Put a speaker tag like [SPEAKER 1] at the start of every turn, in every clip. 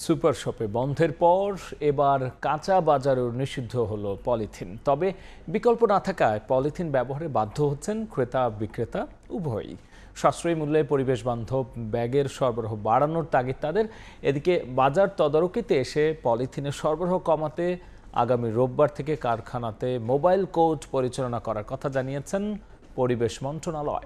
[SPEAKER 1] Super শপে বন্ধের পর এবার কাঁচা বাজারেও নিষিদ্ধ হলো পলিথিন। তবে বিকল্প না থাকায় পলিথিন ব্যবহারে বাধ্য হচ্ছেন ক্রেতা বিক্রেতা উভয়ই। সাশ্রয়ী মূল্যে পরিবেশ বান্ধব ব্যাগের সরবরাহ বাড়ানোর তাগিদ তাদের। এদিকে বাজার তদারকিতে এসে পলিথিনের সরবরাহ কমাতে আগামী রোববার থেকে কারখানাতে মোবাইল কোর্ট পরিচালনা করার কথা জানিয়েছেন পরিবেশ মন্ত্রণালয়।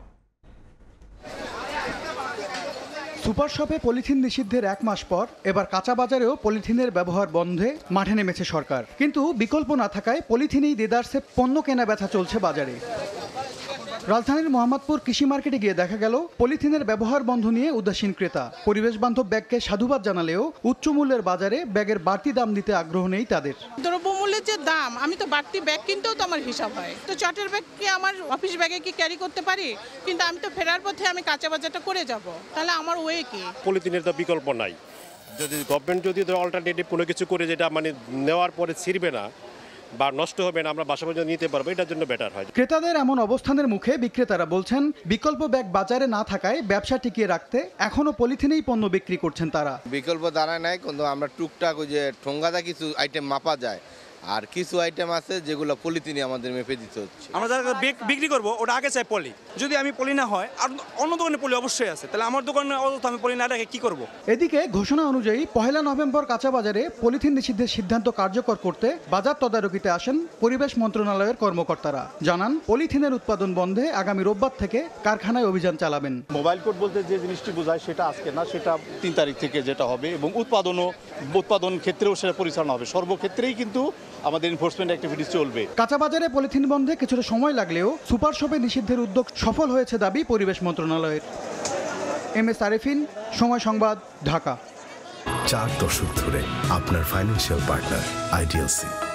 [SPEAKER 2] সুপার শপে পলিথিন নিষিদ্ধের 1 মাস পর এবার কাঁচা বাজারেও পলিথিনের ব্যবহার বন্ধে মাঠে নেমেছে সরকার। কিন্তু বিকল্প না থাকায় পলিথিনেই দেদারসে পণ্য কেনা বেচা চলছে বাজারে। রাজধানীর মোহাম্মদপুর কৃষি মার্কেটে গিয়ে দেখা গেল পলিথিনের ব্যবহার বন্ধ নিয়ে উদাসীন ক্রেতা। পরিবেশ বান্ধব ব্যাগকে সাধুবাদ জানালেও উচ্চ মূল্যের বাজারে ব্যাগের বাড়তি দাম দিতে আগ্রহ নেই তাদের।
[SPEAKER 3] দ্রব্যমূল্যের যে দাম, আমি তো বাড়তি ব্যাগ কিনতেও তো আমার হিসাব হয়। তো চটের ব্যাগ কি আমার অফিস ব্যাগে কি ক্যারি করতে পারি, কিন্তু আমি তো ফেরার পথে আমি কাঁচা বাজারটা করে যাব, তাহলে আমার ওয়ে কি?
[SPEAKER 4] পলিথিনের তো বিকল্প নাই। যদি গভর্নমেন্ট যদি অল্টারনেটিভ কোনো কিছু করে যেটা মানে নেওয়ার পরে ছিঁড়বে না বা নষ্ট হবে না, আমরা বাসা পর্যন্ত নিতে পারবো, এটার জন্য বেটার হয়।
[SPEAKER 2] ক্রেতাদের এমন অবস্থানের মুখে বিক্রেতারা বলছেন বিকল্প ব্যাগ বাজারে না থাকায় ব্যবসা টিকিয়ে রাখতে এখনো পলিথিনেই পণ্য বিক্রি করছেন তারা।
[SPEAKER 5] বিকল্প দাঁড়ায় নাই, কিন্তু আমরা টুকটাক ওই যে ঠোঙ্গাদা কিছু আইটেম মাপা যায়, আর কিছু আইটেম আছে যেগুলো পলিথিনে আমাদের মেপে দিতে হচ্ছে।
[SPEAKER 6] আমরা যারা বিক্রি করবো ওটা আগে চাই পলি। যদি আমি পলি না হয় আর অন্য দোকানে পলি অবশ্যই আছে, তাহলে আমার দোকানে অযথা আমি পলি না রেখে কি করব?
[SPEAKER 2] এদিকে ঘোষণা অনুযায়ী 1 নভেম্বর কাঁচা বাজারে পলিথিন নিষিদ্ধের সিদ্ধান্ত কার্যকর করতে বাজার তদারকিতে আসেন পরিবেশ মন্ত্রণালয়ের কর্মকর্তারা। জানান পলিথিনের উৎপাদন বন্ধে আগামী রোববার থেকে কারখানায় অভিযান চালাবেন।
[SPEAKER 7] মোবাইল কোড বলতে যে জিনিসটি বোঝায় সেটা আজকে না, সেটা 3 তারিখ থেকে যেটা হবে, এবং উৎপাদন ক্ষেত্রেও সেটা পরিচালনা হবে। সর্বক্ষেত্রেই কিন্তু আমাদের এনফোর্সমেন্ট অ্যাক্টিভিটি চলবে।
[SPEAKER 2] কাঁচা বাজারে পলিথিন বন্ধে কিছুটা সময় লাগলেও সুপার শপে নিষিদ্ধের উদ্যোগ সফল হয়েছে দাবি পরিবেশ মন্ত্রণালয়ের। MS আরেফিন, সময় সংবাদ, ঢাকা।
[SPEAKER 8] 4 দশক ধরে আপনার ফাইন্যান্সিয়াল পার্টনার আইডিএলসি।